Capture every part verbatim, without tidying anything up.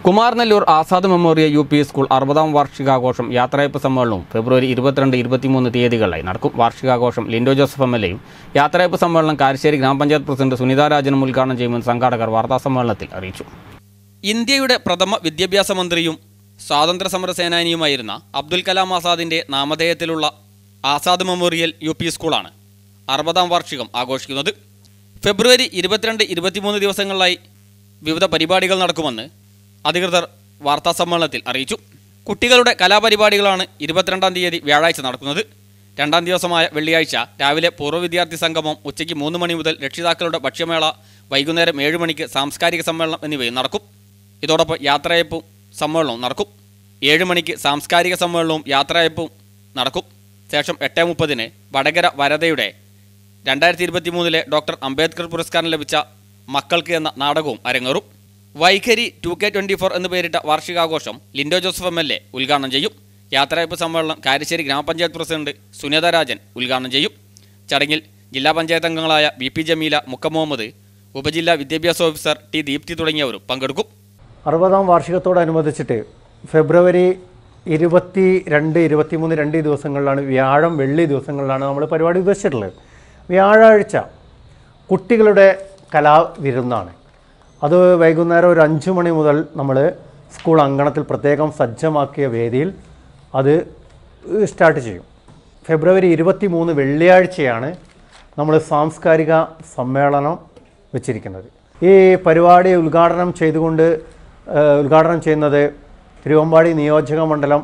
Kumaranellur Azad memorial U P school അറുപതാം വാർഷികാഘോഷം യാത്രയയപ്പ് സമ്മേളനവും ഫെബ്രുവരി ഇരുപത്തിരണ്ട് ഇരുപത്തിമൂന്ന് തീയതികളിലായി നടക്കും. വാർഷികാഘോഷം ലിൻഡോ ജോസഫ് എം എൽ എയും യാത്രയയപ്പ് സമ്മേളനം കാരശ്ശേരി ഗ്രാമപഞ്ചായത്ത് പ്രസിഡന്റ് സുനിത രാജനും ഉദ്ഘാടനം ചെയ്യുമെന്ന് സംഘാടകർ വാർത്താസമ്മേളനത്തിൽ അറിയിച്ചു. ഇന്ത്യയുടെ പ്രഥമ വിദ്യാഭ്യാസ മന്ത്രിയും സ്വാതന്ത്ര്യ സമര സേനാനിയുമായിരുന്ന അബ്ദുൽ കലാം ആസാദിന്റെ നാമധേയത്തിലുള്ള ആസാദ് മെമ്മോറിയൽ യു പി സ്കൂളാണ് അറുപതാം വാർഷികം ആഘോഷിക്കുന്നത്. ഫെബ്രുവരി ഇരുപത്തിരണ്ട് ഇരുപത്തിമൂന്ന് ദിവസങ്ങളിലായി വിവിധ പരിപാടികൾ നടക്കുമെന്ന് അധികൃതർ വാർത്താസമ്മേളനത്തിൽ അറിയിച്ചു. കുട്ടികളുടെ കലാപരിപാടികളാണ് ഇരുപത്തിരണ്ടാം തീയതി വ്യാഴാഴ്ച നടക്കുന്നത്. രണ്ടാം ദിവസമായ വെള്ളിയാഴ്ച രാവിലെ പൂർവ്വ വിദ്യാർത്ഥി സംഗമം, ഉച്ചയ്ക്ക് മൂന്ന് മണി മുതൽ രക്ഷിതാക്കളുടെ ഭക്ഷ്യമേള, വൈകുന്നേരം ഏഴ് മണിക്ക് സാംസ്കാരിക സമ്മേളനം എന്നിവയും നടക്കും. ഇതോടൊപ്പം യാത്രയയപ്പും സമ്മേളനവും നടക്കും. ഏഴ് മണിക്ക് സാംസ്കാരിക സമ്മേളനവും യാത്രയയപ്പും നടക്കും. ശേഷം എട്ട് മുപ്പതിന് വടകര വരദയുടെ രണ്ടായിരത്തി ഇരുപത്തി മൂന്നിലെ ഡോക്ടർ അംബേദ്കർ പുരസ്കാരം ലഭിച്ച മക്കൾക്ക് എന്ന നാടകവും അരങ്ങേറും. Vaikhari two K twenty four എന്ന് പേരിട്ട വാർഷികാഘോഷം Lindo Joseph M L A ഉദ്ഘാടനം ചെയ്യും. യാത്രയയപ്പ് സമ്മേളനം കാരശ്ശേരി ഗ്രാമപഞ്ചായത്ത് പ്രസിഡന്റ് സുനിത രാജൻ ഉദ്ഘാടനം ചെയ്യും. ചടങ്ങിൽ ജില്ലാ പഞ്ചായത്ത് അംഗങ്ങളായ ബി പി ജമീല, മുക്കം മുഹമ്മദ്, ഉപജില്ലാ വിദ്യാഭ്യാസ ഓഫീസർ ടി ദീപ്തി തുടങ്ങിയവരും പങ്കെടുക്കും. അറുപതാം വാർഷികത്തോടനുബന്ധിച്ചിട്ട് ഫെബ്രുവരി ഇരുപത്തി രണ്ട് ഇരുപത്തിമൂന്ന് രണ്ട് ദിവസങ്ങളിലാണ്, വ്യാഴം വെള്ളി ദിവസങ്ങളിലാണ് നമ്മൾ പരിപാടി ഉദ്ദേശിച്ചിട്ടുള്ളത്. വ്യാഴാഴ്ച കുട്ടികളുടെ കലാവിരുന്നാണ്. അത് വൈകുന്നേരം ഒരു അഞ്ച് മണി മുതൽ നമ്മൾ സ്കൂൾ അങ്കണത്തിൽ പ്രത്യേകം സജ്ജമാക്കിയ വേദിയിൽ അത് സ്റ്റാർട്ട് ചെയ്യും. ഫെബ്രുവരി ഇരുപത്തി മൂന്ന് വെള്ളിയാഴ്ചയാണ് നമ്മൾ സാംസ്കാരിക സമ്മേളനം വെച്ചിരിക്കുന്നത്. ഈ പരിപാടി ഉദ്ഘാടനം ചെയ്തുകൊണ്ട് ഉദ്ഘാടനം ചെയ്യുന്നത് തിരുവമ്പാടി നിയോജക മണ്ഡലം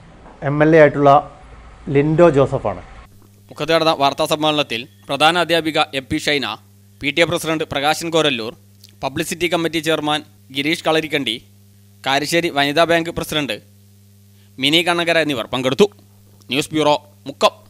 എം എൽ എ ആയിട്ടുള്ള ലിൻഡോ ജോസഫാണ്. മുഖത്ത് നടന്ന വാർത്താ സമ്മേളനത്തിൽ പ്രധാന അധ്യാപിക M P Shaina, P T A president Prakashan Korallur, publicity committee chairman Girish Kalarikkandi, Karassery വനിതാ ബാങ്ക് പ്രസിഡന്റ് മിനി കണ്ണകര എന്നിവർ പങ്കെടുത്തു. News bureau, Mukkam.